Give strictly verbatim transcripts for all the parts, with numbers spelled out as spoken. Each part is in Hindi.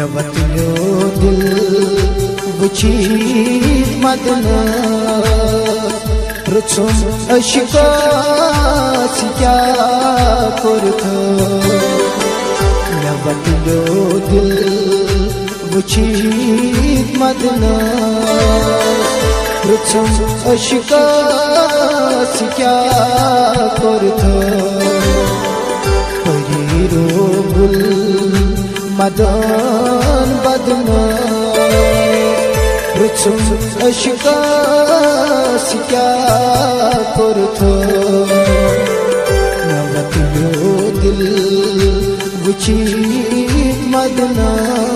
वतलो दिल वची मदना रुचुम अशिका क्या कुर्थ वतलो दिल वची मदना रुचुम अशिका क्या कुर्थ परीरो गुल मदन बदना रुचुम अशिका क्या कुर्थ वतलो दिल वची मदना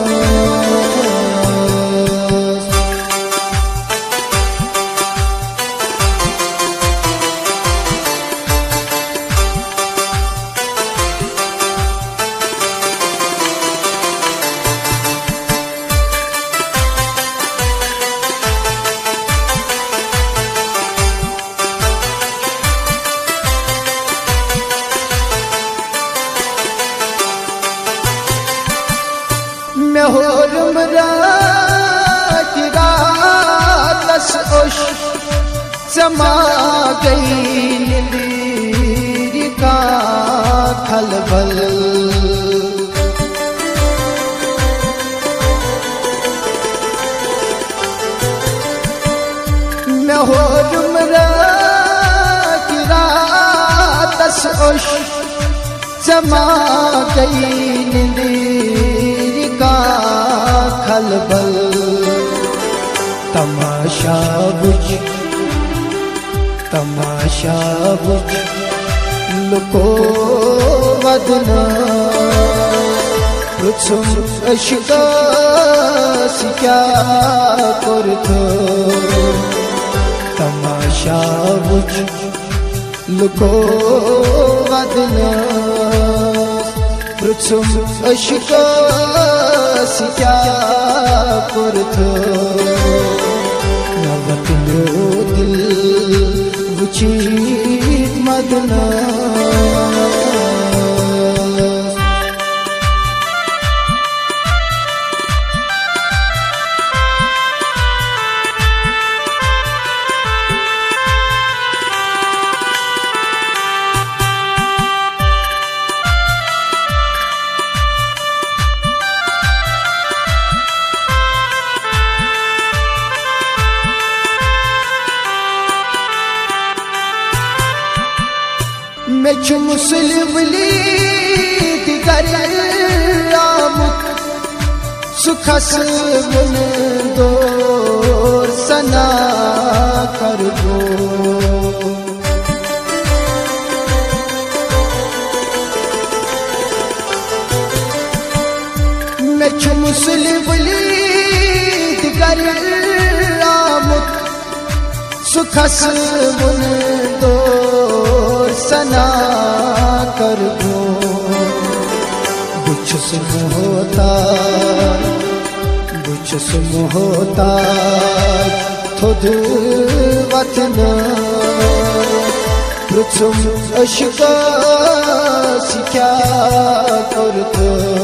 होरमरा की रात ओश समा गई नींद का खलबल मैं होरमरा की रात ओश समा गई नींद खलबल तमाशा बुझ तमाशा बुझ लुको वदना रुचुम अशिका क्या कुर्थ तमाशा बुझ लुको वदना रुचुम अशिका क्या कुर्थ वतलो दिल वची मदना मैं मुस्लिम दिगर राम सुखस बुन दो सना कर दो मैं मुस्लिम दिगर राम सुखस बुन दो सना कर दो बुझ सुम होता बुझ सुम होता थोद वतना रुचुम अशिका क्या कुर्थ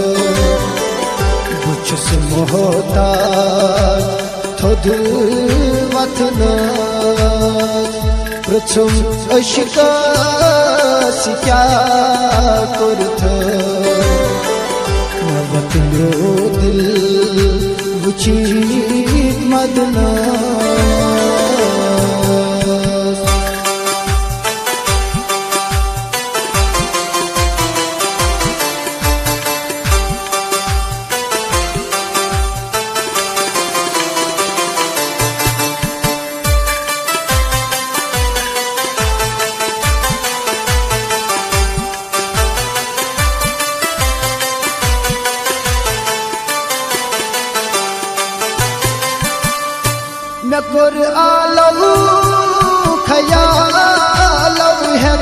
बुझ सुम होता थोद वतना रुचुम अशिका क्या कुर्थ वतलो दिल वची मदना मैं कुरआलो खयालो है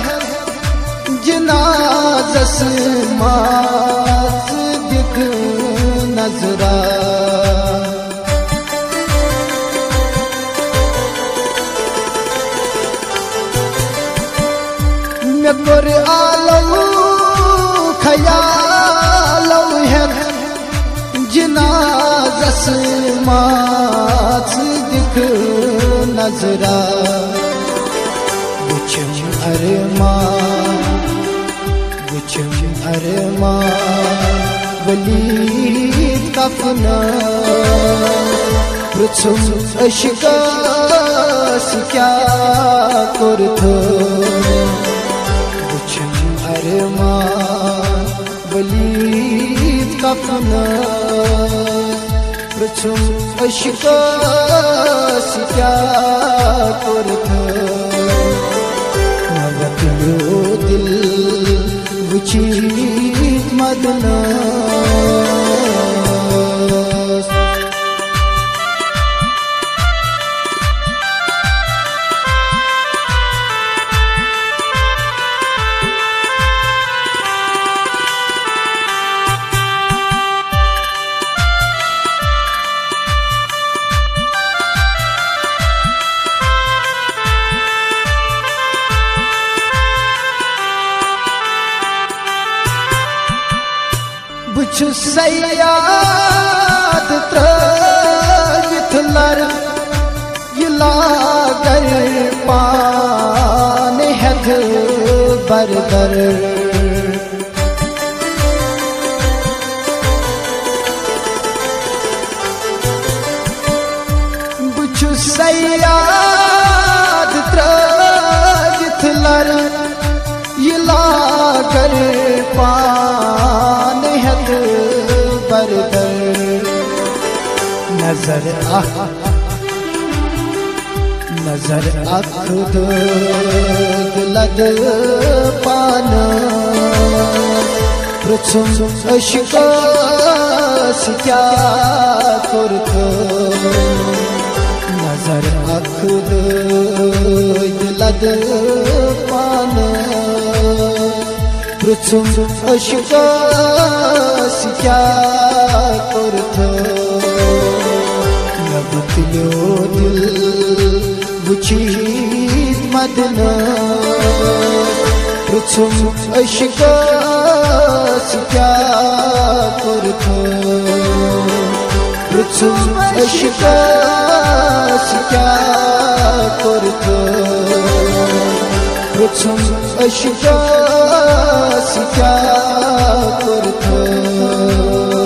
जनाज़स मास दिख नजरा मैं कुरआलो खयालो है जना कस माच दिख नजरा गुचम अरमा गुचम अरमा वली कफना पृथुम अशकास क्या कुरथो गुचम अरमा वली कफना पृथुम अशकास क्या कुरथो नवकलो दिल बुची मदना बुछ सयाद त्रविथ लर लागर पान हथ बरदर बुछ सयाद त्रविथ लर लागर पान हथ बरदर नजर आह नजर अखद लद पान पृथुम अशकास क्या कुरथ नजर अखद लद पान पृथुम अशकास क्या कुरथ नबतिलो दिल बुचीत मदना पृथुम अशकास क्या कुरथ पृथुम अशकास क्या कुरथ पृथुम अशकास क्या कुरथ